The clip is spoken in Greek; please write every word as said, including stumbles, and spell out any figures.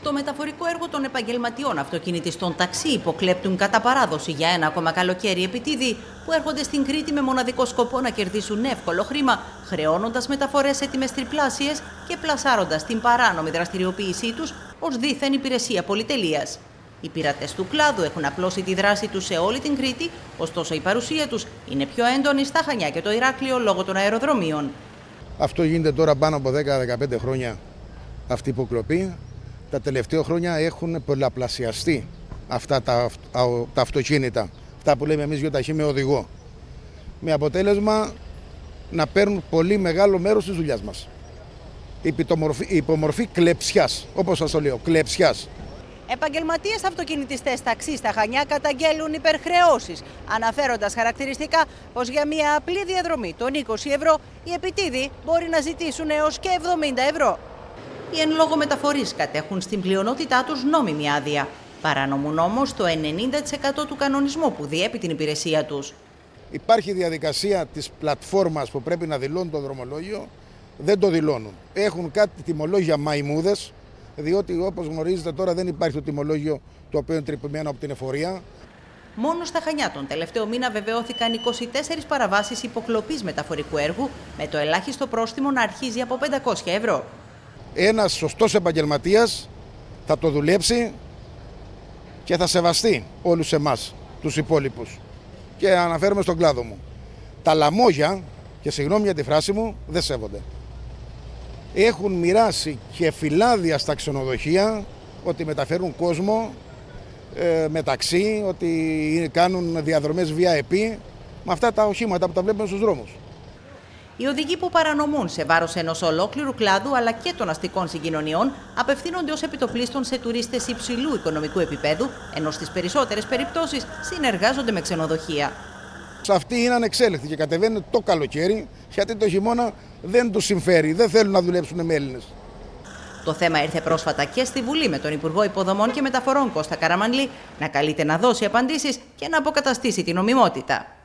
Το μεταφορικό έργο των επαγγελματιών αυτοκινητιστών ταξί υποκλέπτουν κατά παράδοση για ένα ακόμα καλοκαίρι επιτίδη που έρχονται στην Κρήτη με μοναδικό σκοπό να κερδίσουν εύκολο χρήμα, χρεώνοντας μεταφορές σε τιμές τριπλάσιες και πλασάροντας την παράνομη δραστηριοποίησή τους ως δίθεν υπηρεσία πολυτελείας. Οι πειρατές του κλάδου έχουν απλώσει τη δράση τους σε όλη την Κρήτη, ωστόσο η παρουσία τους είναι πιο έντονη στα Χανιά και το Ηράκλειο λόγω των αεροδρομίων. Αυτό γίνεται τώρα πάνω από δέκα με δεκαπέντε χρόνια αυτή η υποκλοπή. Τα τελευταία χρόνια έχουν πολλαπλασιαστεί αυτά τα, τα αυτοκίνητα, αυτά που λέμε εμείς γιοταχή με οδηγό, με αποτέλεσμα να παίρνουν πολύ μεγάλο μέρος της δουλειάς μας. Η υπομορφή κλεψιάς, όπως σας το λέω, κλεψιάς. Επαγγελματίες αυτοκινητιστές ταξί στα Χανιά καταγγέλουν υπερχρεώσεις, αναφέροντας χαρακτηριστικά πως για μια απλή διαδρομή των είκοσι ευρώ οι επιτίδοι μπορεί να ζητήσουν έως και εβδομήντα ευρώ. Οι εν λόγω μεταφορείς κατέχουν στην πλειονότητά τους νόμιμη άδεια. Παρανομούν όμως το ενενήντα τοις εκατό του κανονισμού που διέπει την υπηρεσία τους. Υπάρχει διαδικασία της πλατφόρμας που πρέπει να δηλώνουν το δρομολόγιο, δεν το δηλώνουν. Έχουν κάτι τιμολόγια μαϊμούδες, διότι όπως γνωρίζετε τώρα δεν υπάρχει το τιμολόγιο το οποίο είναι τρυπημένο από την εφορία. Μόνο στα Χανιά τον τελευταίο μήνα βεβαιώθηκαν είκοσι τέσσερις παραβάσεις υποκλοπής μεταφορικού έργου, με το ελάχιστο πρόστιμο να αρχίζει από πεντακόσια ευρώ. Ένας σωστός επαγγελματίας θα το δουλέψει και θα σεβαστεί όλους εμάς, τους υπόλοιπους. Και αναφέρομαι στον κλάδο μου. Τα λαμόγια, και συγγνώμη για τη φράση μου, δεν σέβονται. Έχουν μοιράσει και φυλάδια στα ξενοδοχεία ότι μεταφέρουν κόσμο ε, μεταξύ, ότι κάνουν διαδρομές βι άι πι με αυτά τα οχήματα που τα βλέπουμε στους δρόμους. Οι οδηγοί που παρανομούν σε βάρος ενός ολόκληρου κλάδου αλλά και των αστικών συγκοινωνιών απευθύνονται ως επιτοπλίστων σε τουρίστες υψηλού οικονομικού επίπεδου, ενώ στις περισσότερες περιπτώσεις συνεργάζονται με ξενοδοχεία. Αυτοί είναι ανεξέλεγκτοι και κατεβαίνουν το καλοκαίρι, γιατί το χειμώνα δεν τους συμφέρει, δεν θέλουν να δουλέψουν με Έλληνες. Το θέμα ήρθε πρόσφατα και στη Βουλή με τον Υπουργό Υποδομών και Μεταφορών Κώστα Καραμανλή να καλείται να δώσει απαντήσεις και να αποκαταστήσει την νομιμότητα.